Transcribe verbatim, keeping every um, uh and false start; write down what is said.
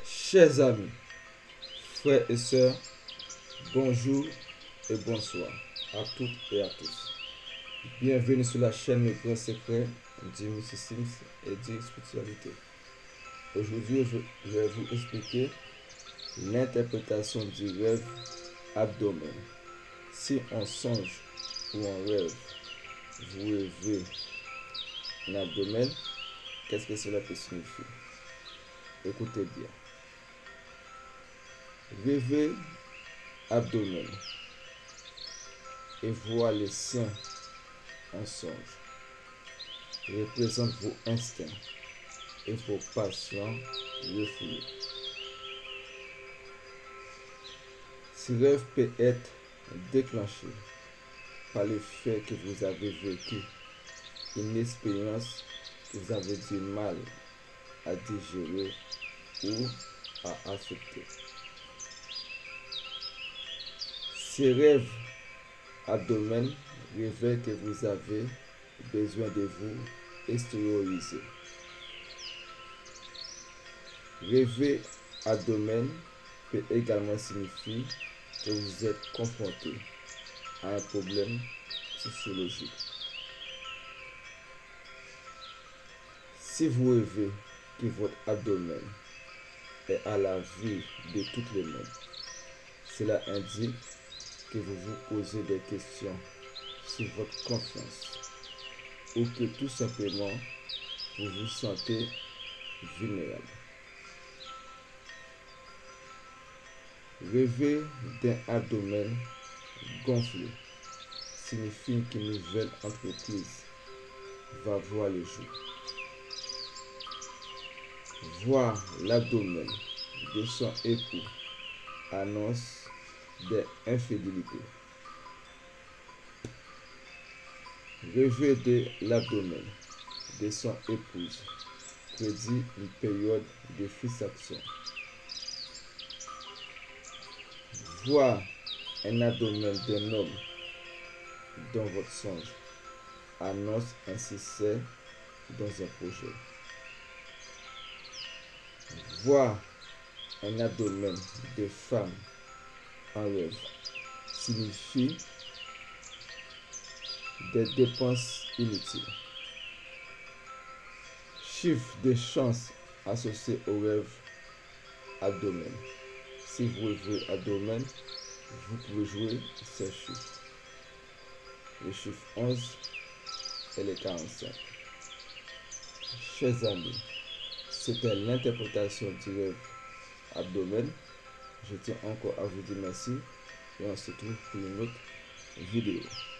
Chers amis, frères et sœurs, bonjour et bonsoir à toutes et à tous. Bienvenue sur la chaîne Le Grand Secret du mysticisme et de spiritualité. Aujourd'hui, je vais vous expliquer l'interprétation du rêve abdomen. Si on songe ou on rêve, vous rêvez l'abdomen, qu'est-ce que cela peut signifier? Écoutez bien. Rêver abdomen et voir les seins en songe représente vos instincts et vos passions refoulées. Ce rêve peut être déclenché par le fait que vous avez vécu une expérience que vous avez du mal à digérer ou à accepter. Ces rêves abdomen révèlent que vous avez besoin de vous extérioriser. Rêver abdomen peut également signifier que vous êtes confronté à un problème sociologique. Si vous rêvez que votre abdomen est à la vue de tout le monde, cela indique que vous vous posez des questions sur votre confiance ou que tout simplement vous vous sentez vulnérable. Rêver d'un abdomen gonflé signifie qu'une nouvelle entreprise va voir le jour. Voir l'abdomen de son époux annonce des infidélités. Rêver de l'abdomen de son épouse prédit une période de frustration. Voir un abdomen d'un homme dans votre songe annonce un succès dans un projet. Voir un abdomen de femme en rêve signifie des dépenses inutiles. Chiffre de chance associé au rêve abdomen. Si vous rêvez abdomen, vous pouvez jouer ces chiffres. Le chiffre onze et le quarante-cinq. Chers amis, c'était l'interprétation du rêve abdomen. Je tiens encore à vous dire merci et on se retrouve pour une autre vidéo.